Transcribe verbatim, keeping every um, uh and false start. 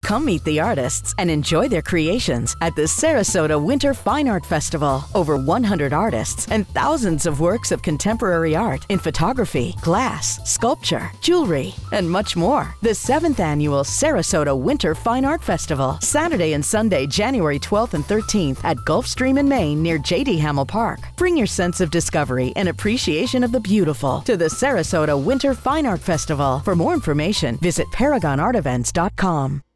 Come meet the artists and enjoy their creations at the Sarasota Winter Fine Art Festival. Over one hundred artists and thousands of works of contemporary art in photography, glass, sculpture, jewelry, and much more. The seventh Annual Sarasota Winter Fine Art Festival, Saturday and Sunday, January twelfth and thirteenth at Gulfstream in Maine near J D Hamel Park. Bring your sense of discovery and appreciation of the beautiful to the Sarasota Winter Fine Art Festival. For more information, visit paragon art events dot com.